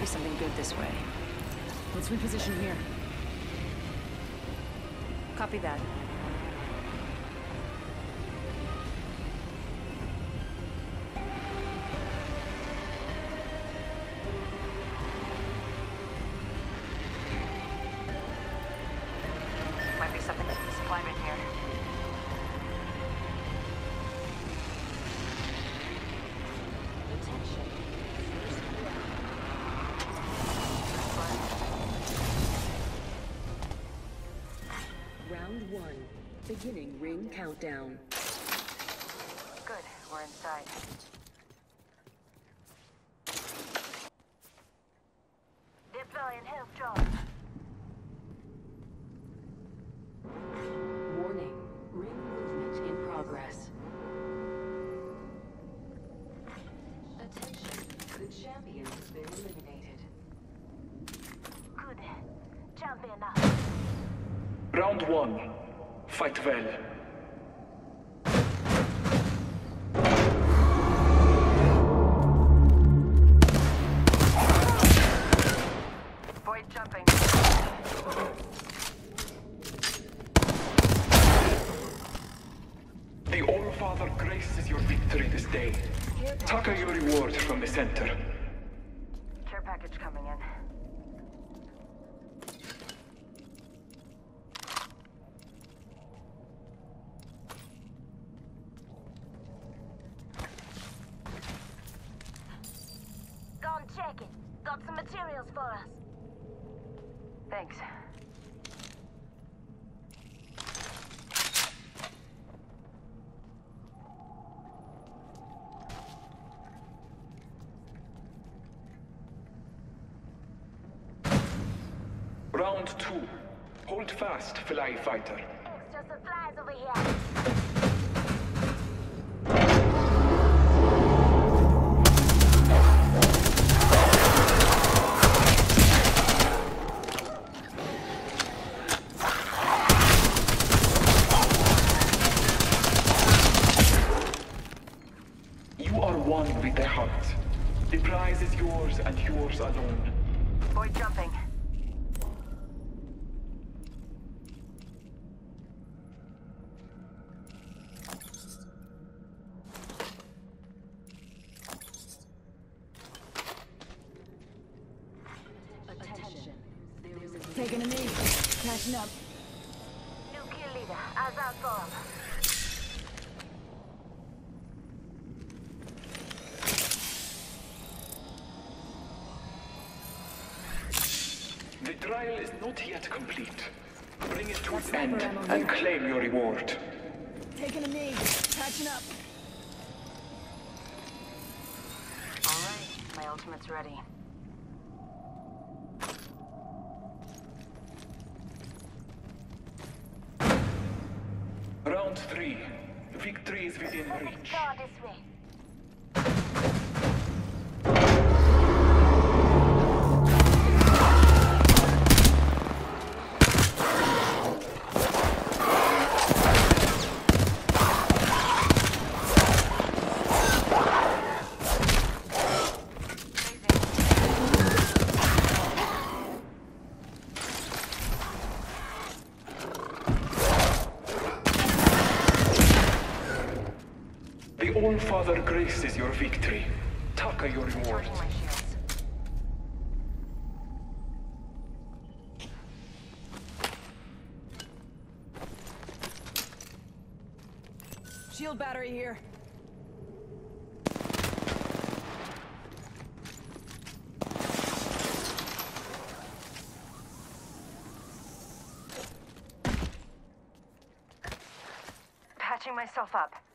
be something good this way. Let's reposition here. Copy that. Might be something in the supply bin here. Attention. Round 1. Beginning ring countdown. Good, we're inside. Deploying health drone. Warning. Ring movement in progress. Attention. The champion has been eliminated. Good. Champion up. Round 1. Fight well. Void jumping. The All-Father graces your victory this day. Taka your reward from the center. Care package coming in. Go and check it. Got some materials for us. Thanks. Round 2. Hold fast, Fly Fighter. Extra supplies over here. You are one with the hunt. The prize is yours and yours alone. Void jumping. Attention. There is a Taking a knee. Catching up. New kill leader. As our form. The trial is not yet complete. Bring it to its end and claim your reward. Taking a knee. Catching up. Alright, my ultimate's ready. Round 3. Victory is within reach. Go this way. The All-Father graces your victory. Taka your reward. Charging my shields. Shield battery here. Patching myself up.